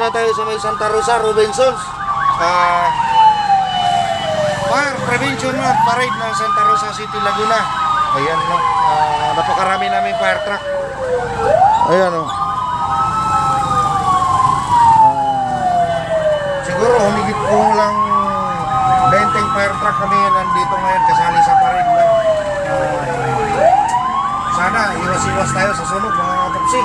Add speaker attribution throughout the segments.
Speaker 1: na tayo sa may Santa Rosa, Robinsons. Fire Prevention Month Parade ng Santa Rosa City, Laguna. Ayan, no. Napakarami namin fire truck. Ayan, no. Siguro humigit po lang 20 fire truck kami nandito ngayon kasali sa parade, no. Sana iwas-iwas tayo sa sunog, mga kapapsi.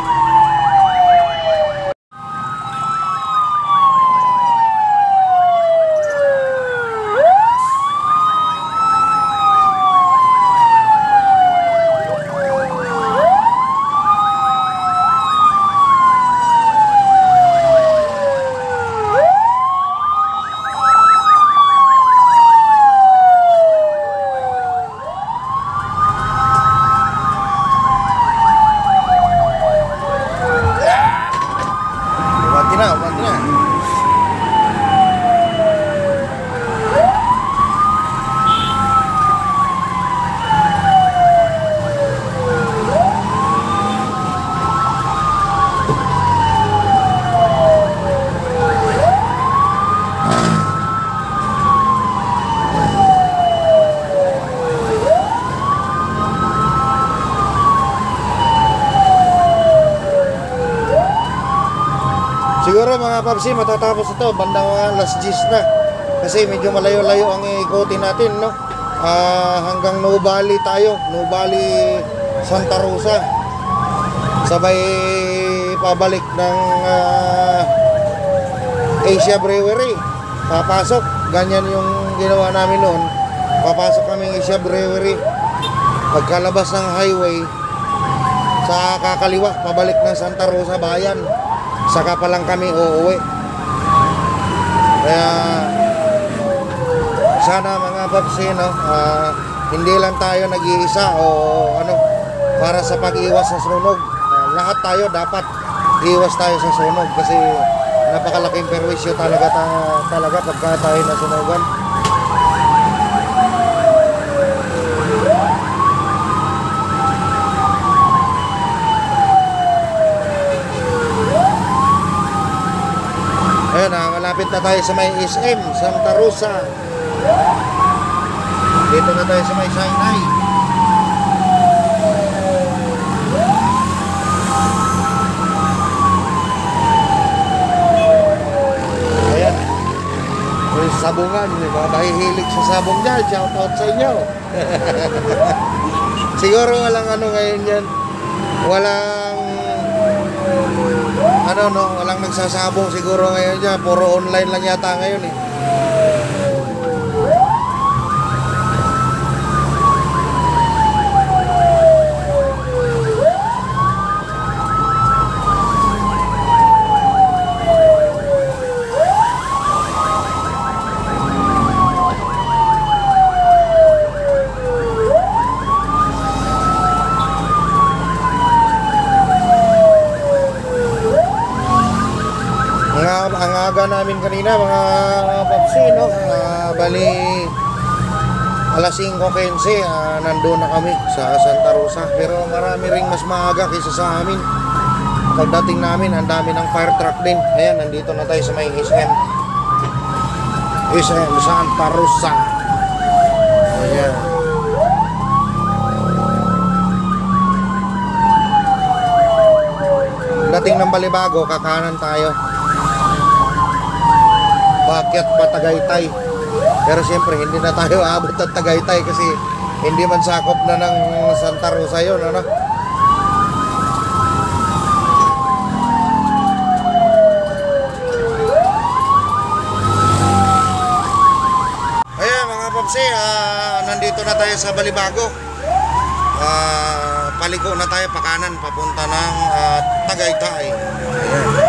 Speaker 1: Siguro mga papsi, matatapos ito bandang alas 10 na. Kasi medyo malayo-layo ang ikutin natin, no? Hanggang Nubali tayo, Nubali, Santa Rosa. Sabay pabalik ng Asia Brewery. Papasok, ganyan yung ginawa namin noon. Papasok kami Asia Brewery. Pagkalabas ng highway, sa kakaliwa, pabalik ng Santa Rosa Bayan. Saka pa lang kami uuwi. Kaya sana mga papsi, no, hindi lang tayo nag-iisa o ano, para sa pag-iwas sa sunog. Lahat tayo dapat iwas tayo sa sunog kasi napakalaking perwisyo talaga pagka tayo nasunugan. Ayan, malapit na tayo sa may SM, Santa Rosa. Dito na tayo sa may Sinai. Ayan. May sabungan, mga mahihilig sa sabong dyan. Shout out sa inyo. Siguro walang ano ngayon yan. Walang nagsasabong siguro ngayon dyan. Puro online lang yata ngayon eh. Ang aga namin kanina mga papsi, no? Bali alas 5:15 nandun na kami sa Santa Rosa. Pero marami ring mas maaga kaysa sa amin. Pagdating namin, ang dami ng fire truck din. Ayan, nandito na tayo sa may SM Santa Rosa. Ayan. Dating ng Balibago, kakanan tayo. Paakyat pa Tagaytay. Pero siyempre hindi na tayo aabot ng Tagaytay kasi hindi man sakop na ng Santa Rosa yun, ano? Ayan mga papsi, nandito na tayo sa Balibago. Paliko na tayo pakanan papunta ng Tagaytay. Ayan.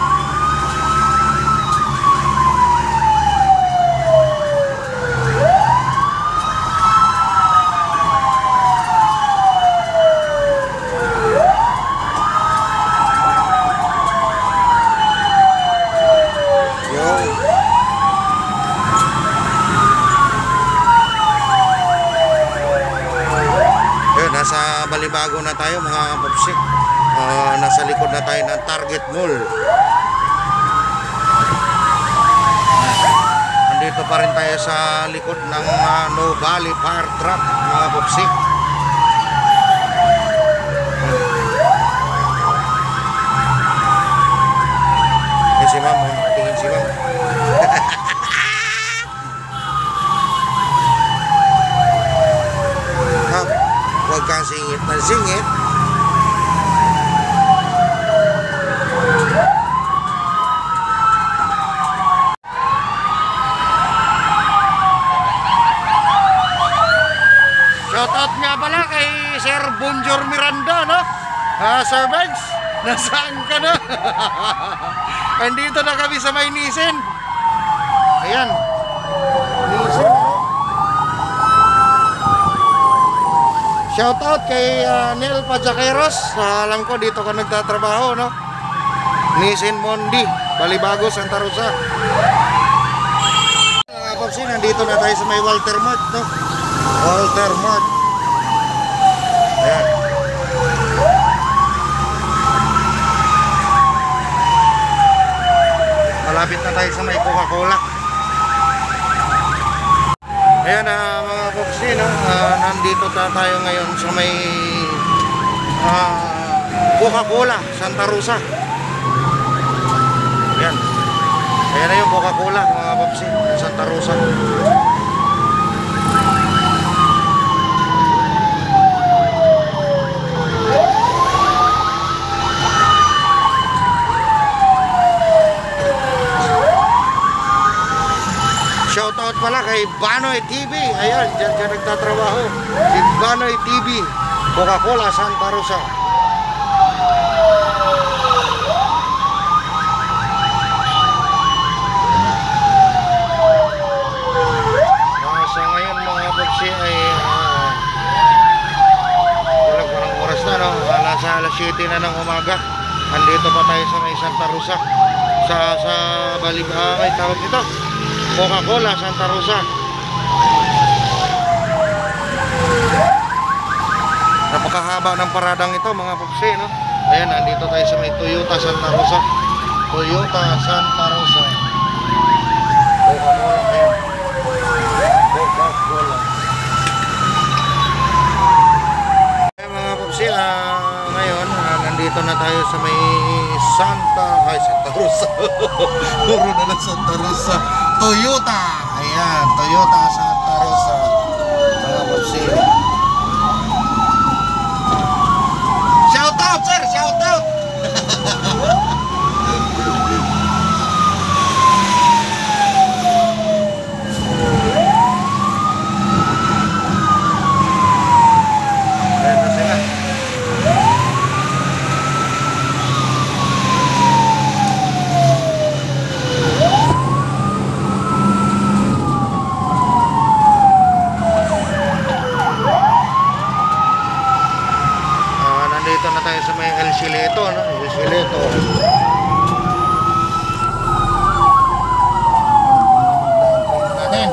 Speaker 1: Nasa Balibago na tayo mga papsi. Nasa likod na tayo ng Target Mall. nandito pa rin tayo sa likod ng Nuvali Fire Truck, mga popsi. Si ma'am, nakatingin si ma'am. Huwag kang singit na singit. Shoutout nga pala kay Sir Bonjour Miranda, no? Sir Benz, nasaan ka na? Andito na kami sa may Nisin. Ayan, Nisin, no? Shoutout kay Neil Pajaqueros. Alam ko dito ka nagtatrabaho, no? Nisin Mondi, Balibago, Santa Rosa. Popsi, nandito na tayo sa may Walter Mart, no? Walter Mart. Ayan. Malapit na tayo sa may Coca-Cola. Ayan, mga popsi, no? Nandito tayo ngayon sa may Coca-Cola, Santa Rosa. Ayan. Ayan na yung Coca-Cola, mga popsi, Santa Rosa. Shoutout pala kay Banoy TV. Ayan, dyan ka nagtatrabaho. Si Banoy TV, Coca-Cola, Santa Rosa. Sa ngayon mga popsi ay walang parang oras na, no? Nasa alas 7 na ng umaga. Andito pa tayo sa may Santa Rosa. Sa may tawag ito, Coca-Cola, Santa Rosa. Napakahaba ng paradang ito, mga popsi, no? Ayan, nandito tayo sa may Toyota Santa Rosa. Toyota Santa Rosa. Coca-Cola, ayan. Coca-Cola. Ayan, mga popsi, ngayon, nandito na tayo sa may Santa Rosa. Puro na lang Santa Rosa. Toyota. Ayan, Toyota Santa Rosa. Mga popsi. Shout out, sir! Shout out! Ayan na sila. Nandito na tayo sa may El Sileto, no? El Sileto. Natin.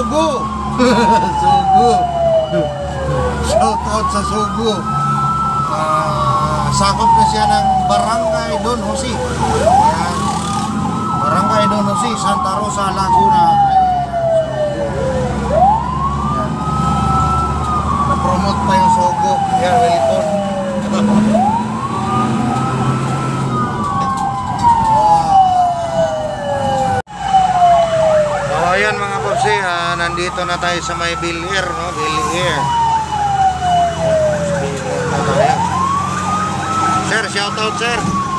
Speaker 1: Sogo. Sogo. Shout out sa Sogo. Sakop na siya ng Barangay Don Jose. Ayan. Barangay Don Jose, Santa Rosa, Laguna. Ayan. Na-promote pa yung Sogo. Ayan, welcome. Ayan mga popsi, nandito na tayo sa may Bill Air, no? Bill Air. Sir, shout out sir.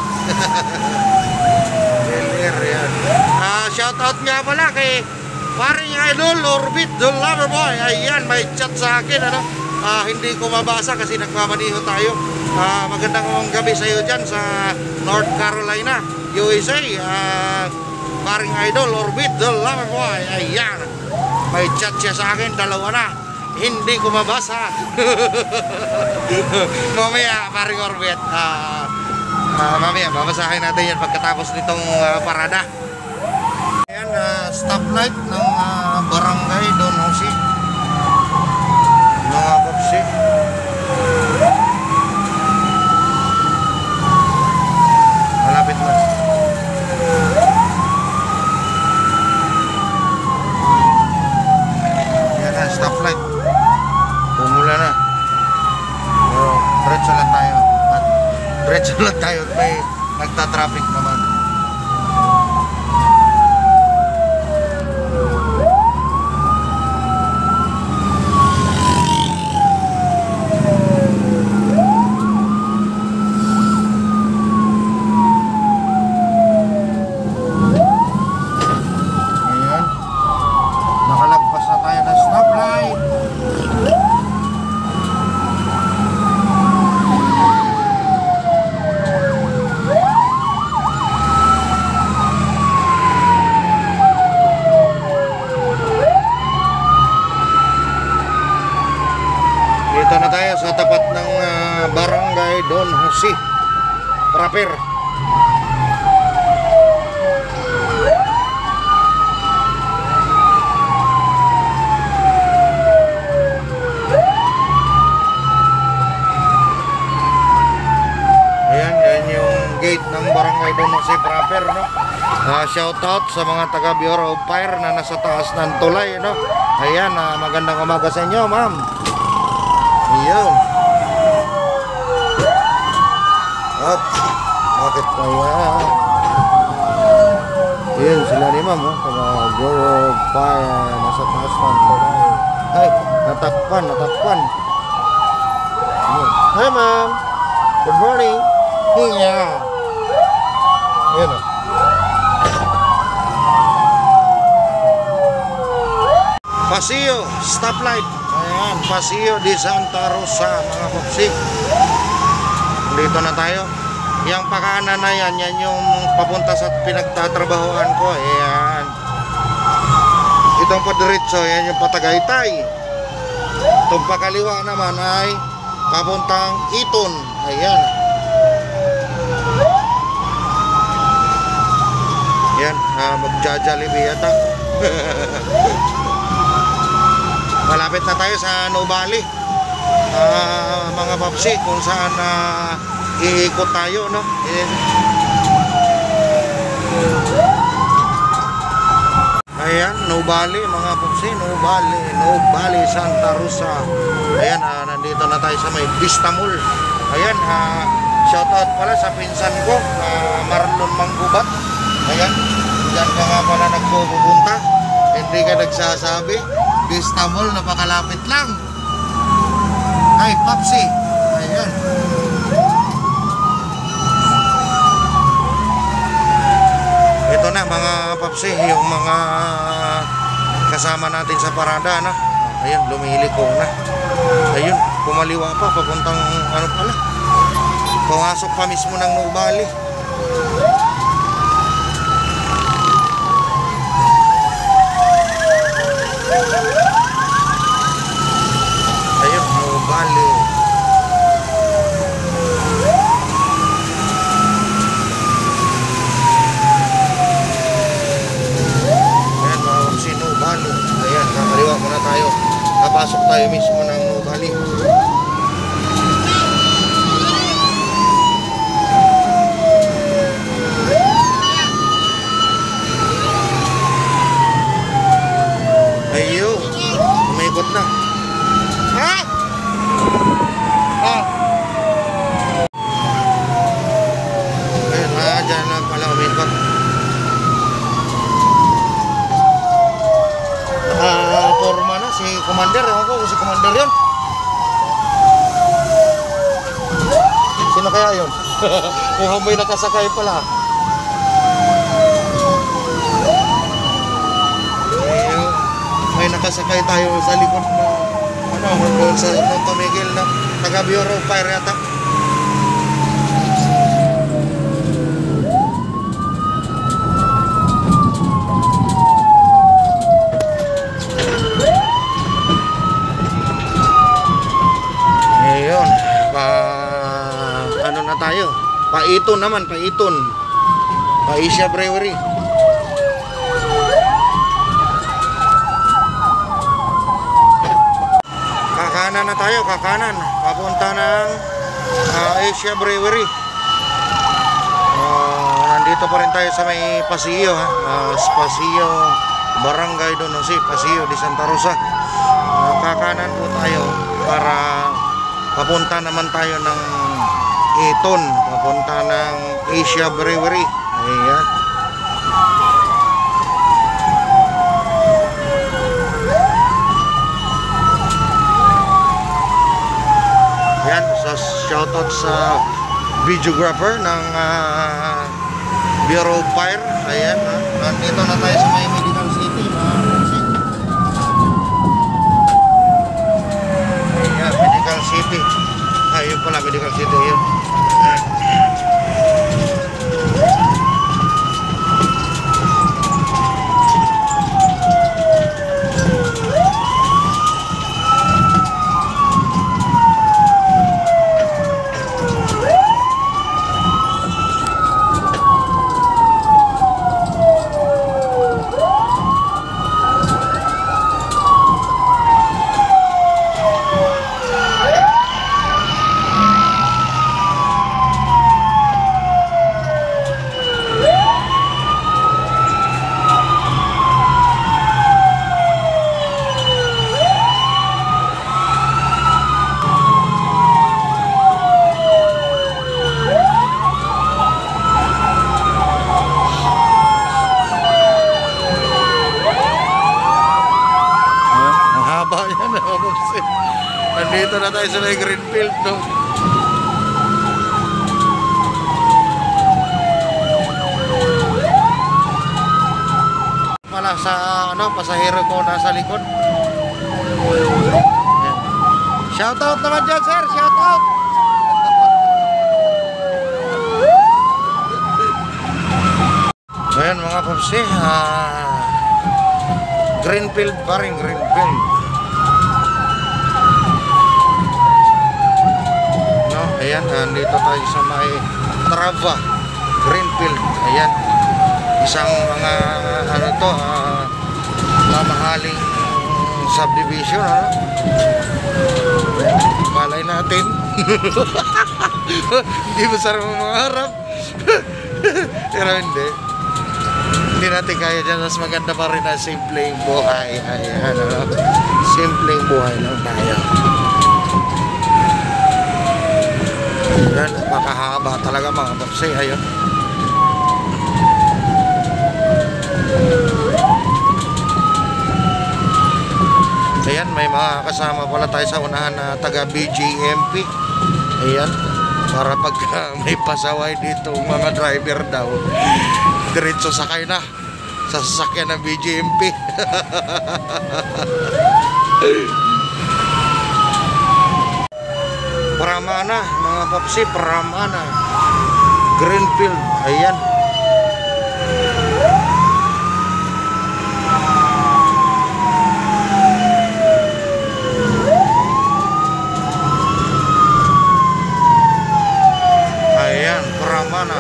Speaker 1: Bill Air, yan. Shout out nga pala kay paring idol Orbit the Loverboy. Ayan, may chat sa akin, ano? Hindi ko mabasa kasi nagmamaniho tayo. Magandang gabi sa iyo dyan sa North Carolina, USA. Paring idol Orbit the Loverboy. Ayan, may chat siya sa akin, dalawa na. Hindi ko mabasa. Mamaya paring Orbit, mamaya babasahin natin yan pagkatapos nitong parada. Ayan, stoplight ng Barangay Don Jose, mga popsi. Malapit na. Stoplight, pumula na. Diretso lang tayo. Diretso lang tayo at may nagta-traffic naman. Ayan, nakalagpas na tayo ng stoplight. Dito na tayo sa tapat ng Barangay Don Jose proper. Ayan, yan yung gate ng Barangay Don Jose proper, no? Shout out sa mga taga Bureau of Fire na nasa taas ng tulay, no? Ayan, magandang umaga sa inyo, ma'am. Ayan. At bakit kaya? Ayan sila ni ma'am, oh. Taga Bureau of Fire nasa taas ng tulay. Ay, natakpan. Ayan. Hi ma'am, good morning. Yeah. Ayan, oh. Paseo, stoplight. Ayan, Paseo de Santa Rosa, mga popsi. Dito na tayo. Yang pakanan na yan, yan yung papunta sa pinagtatrabahoan ko. Ayan. Itong padiretso, yan yung patagaytay. Itong pakaliwa naman ay papuntang Iton. Ayan. Yan, magja-Jollibee yata. Malapit na tayo sa Nubali, mga popsi, kung saan iikot tayo, no? Ayan, Nubali, mga popsi, Nubali, Santa Rosa. Ayan, nandito na tayo sa may Vista Mall. Ayan, shoutout pala sa pinsan ko, Marlon Manggubat. Ayan, dyan ka nga pala nagpupunta, hindi ka nagsasabi. Vista Mall, napakalapit lang. Ay, popsi. Ayan. Ito na mga popsi, yung mga kasama natin sa parada, na. Ayan, lumiliko na. Ayun, kumaliwa pa, papuntang ano pala, pumasok pa mismo ng Nubali. Ayun, Nubali. Ayan, mga si Nubali. Ayan, Papasok tayo mismo ng Nuvali. Ayo, umikot na. Ha? Ah. Ayun, dyan na pala umikot. Forma na si Commander. Ewan ko kung si Commander yun. Sino kaya yun? Mukhang may nakasakay pala. May nakasakay tayo sa likod na doon sa Punta Miguel na taga Bureau of Fire yata. Ngayon ano na tayo, Paiton naman, Paiton, Asia Brewery. Kakanan na tayo, kakanan papunta ng Asia Brewery. Nandito pa rin tayo sa may Pasillo, Pasillo Barangay Donosi, Pasillo de Santa Rosa. Kakanan po tayo para papunta naman tayo ng Iton, papunta ng Asia Brewery. Ayan. Yan, shoutout sa videographer ng Bureau of Fire. Ayan, nandito na tayo sa may Medical City. Ayan, Medical City. Ayun pala, Medical City yun. Nandito na tayo sa may Greenfield, no? Pala sa pasahero ko nasa likod. Shoutout naman dyan, sir. Shoutout. Ayan mga papsi, Greenfield pa rin, Greenfield. Ayan, nandito tayo sa may Trava, Greenfield. Ayan, isang mga mamahaling subdivision, malay natin. Hindi mo sarap mangarap. Pero hindi natin kaya dyan. Mas maganda pa rin ang simpleng buhay. Ayan, simpleng buhay lang tayo. Yan, makahaba talaga mga papsi. Ayun. Ayan, may mga kasama pala tayo sa unahan na taga BGMP. Ayan, para pag may pasaway dito mga driver daw, diretso sakay na sa sasakyan ng BGMP. Pramana mga papsi, Pramana Greenfield. Ayan. Ayan, Pramana.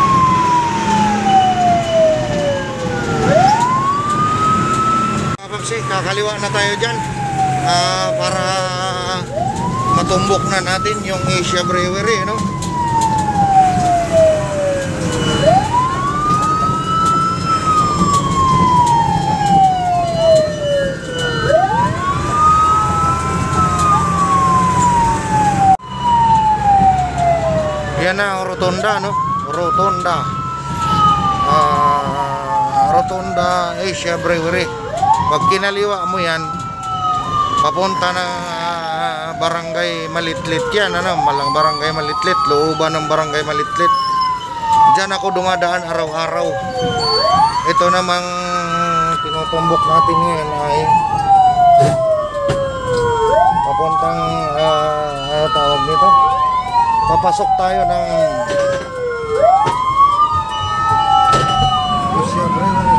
Speaker 1: Mga papsi, Papsi, kakaliwa na tayo dyan para matumbok na natin yung Asia Brewery, no? Yan na, Rotonda, no? Rotonda. Rotonda Asia Brewery. Pag kinaliwa mo yan, papunta na Barangay Malitlit yan, ano? Barangay Malitlit, looban ng Barangay Malitlit. Diyan ako dumadaan araw-araw. Ito namang tinutumbok natin ngayon ay papuntang ano tawag nito? Papasok tayo ng Asia Brewery.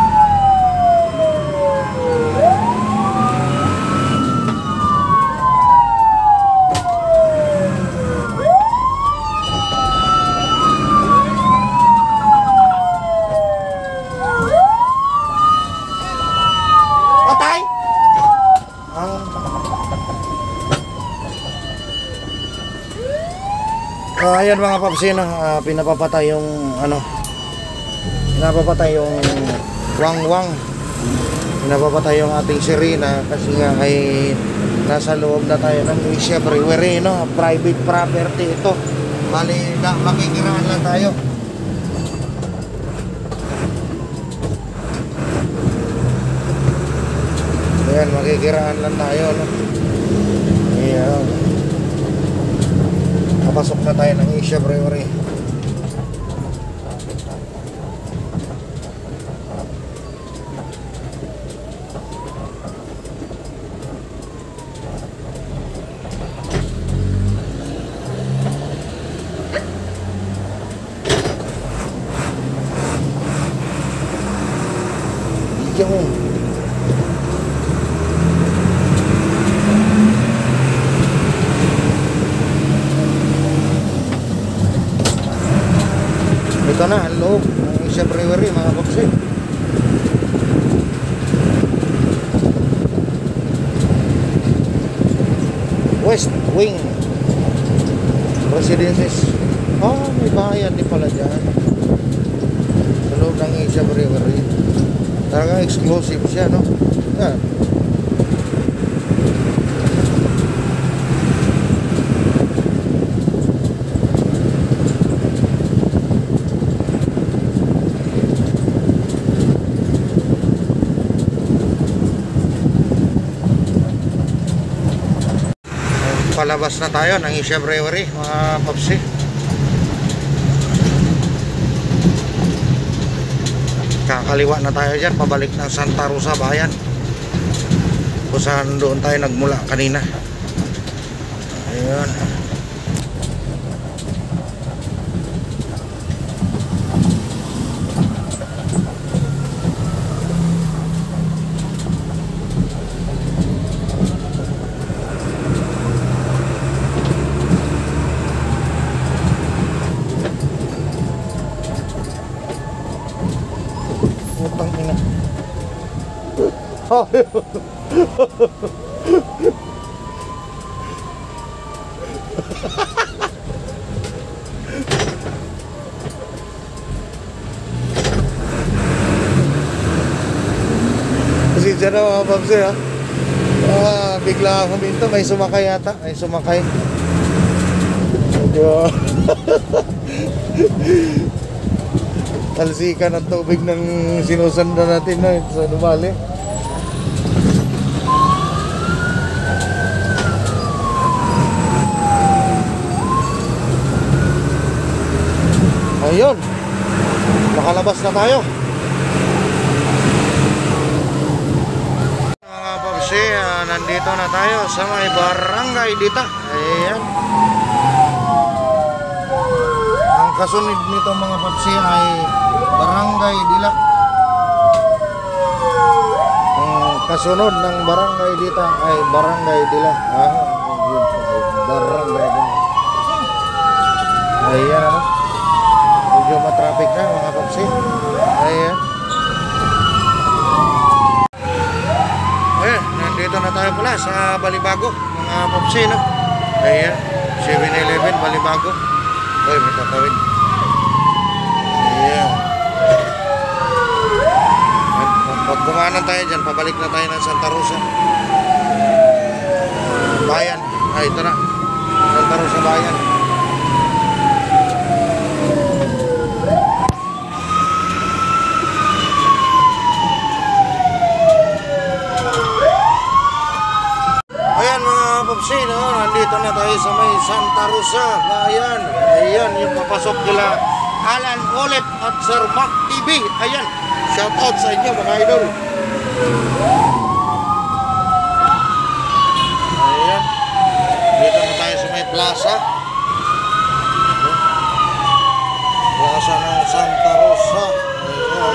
Speaker 1: Patay! Ayan mga papsino, pinapapatay yung pinapapatay yung wang-wang, pinapapatay yung ating sirena kasi nga ay nasa loob na tayo ng Asia Brewery, no? Private property ito, bali makikiraan lang tayo. Ayan, makikiraan lang tayo, no? Ayan, papasok na tayo ng Asia Brewery. Yung ito na ang loob ng Asia Brewery mga kapsi. West Wing Residences. May bayan din pala dyan sa loob ng Asia Brewery. Talagang exclusive siya, no? Yan. Palabas na tayo ng Asia Brewery mga papsi. Kakaliwa na tayo dyan, pabalik ng Santa Rosa Bayan kung saan doon tayo nagmula kanina. Ayun. Oh. Pasensya na mga papsi ha. Bigla ako minto, may sumakay yata. May sumakay. Medyo talsikan ang tubig ng sinusanda natin na sa Nuvali. Ayun, nakalabas na tayo mga papsi. Nandito na tayo sa may Barangay Dita. Ayan, ang kasunod nito mga papsi ay Barangay Dila. Ang kasunod ng Barangay Dita ay Barangay Dila. Barangay Dila. Ayan, ano, medyo matraffic na mga papsi. Ayan. tayo pala sa Balibago, mga popsi, no? Ayan, 7-Eleven, Balibago. Uy, may tatawid. Ayan. Pag kumanan tayo dyan, pabalik na tayo ng Santa Rosa. Bayan. Ay, ito na. Santa Rosa Bayan. Ayan mga popsi, no? Nandito na tayo sa may Santa Rosa Bayan. Ayan, yung papasok nila Alan Olep at Sir Mac TV. Ayan, shout out sa inyo mga idol. Ayan, dito na tayo sa may plaza. Plaza ng Santa Rosa. Ayan.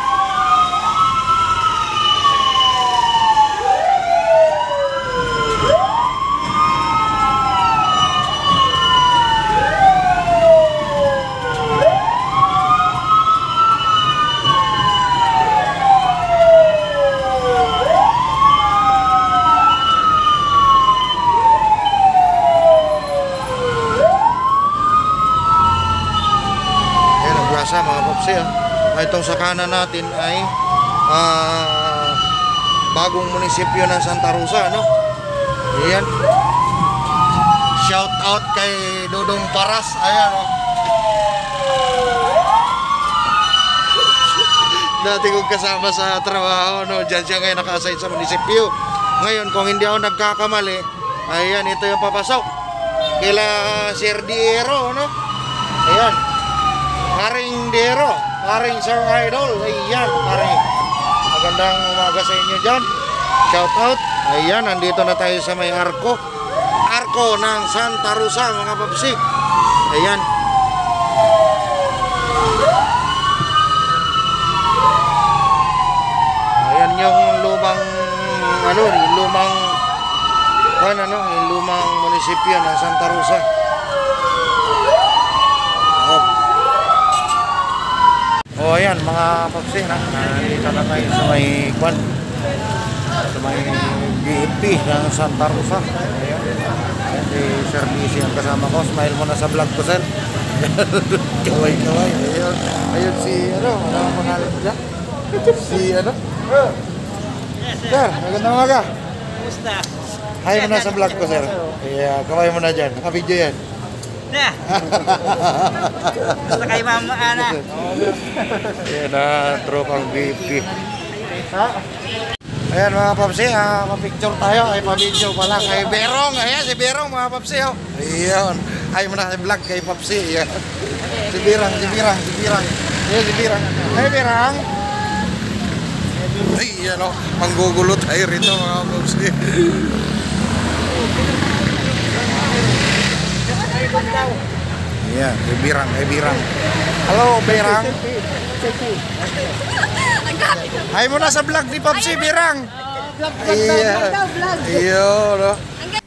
Speaker 1: Mga popsi, itong sa kanan natin ay bagong munisipyo ng Santa Rosa, no? Ayan, shout out kay Dodong Paras. Ayan, oh. Dati kong kasama sa trabaho, no? Diyan siya ngayon naka-assign sa munisipyo. Ngayon, kung hindi ako nagkakamali, ayan, ito yung papasok kila Sir Diero, no? Ayan, Haring Dero, Haring Sir Idol. Ayan, Haring. Magandang umaga sa inyo dyan. Shout out. Ayan, nandito na tayo sa may arko. Arko ng Santa Rosa, mga papsi. Ayan. Ayan yung lumang, yung lumang munisipyo ng Santa Rosa. Oh, ayan mga papsi, nandito na tayo sa may kwan, sa may GFP ng Santa Rosa. Ayan, ayan si Sir DC ang kasama ko. Smile mo na sa vlog ko, sir. Kaway. Ayun, ayun si ano ang pangalan mo dyan? Si ano? Sir, magandang umaga.
Speaker 2: Kumusta?
Speaker 1: Hi mo na sa vlog ko, sir. Yeah, kaway mo na dyan, naka-video yan.
Speaker 2: Na. Basta kay Mama Ana.
Speaker 1: Ayan na, tropang VP. Ayan mga papsi, mapicture tayo. Ay, pa-video pala kay Berong. Ayan, si Berong mga papsi. Oh. Ayan, ay mo na vlog kay papsi. Ayan. Si Birang. Ayan, si Birang. Ay, Birang. Ay, ayan o, manggugulo tayo rito mga papsi. Ayan, kay Birang. Halo, Birang. Ay mo na sa vlog ni Popsi, Birang.
Speaker 3: Vlog.
Speaker 1: Iyo, no?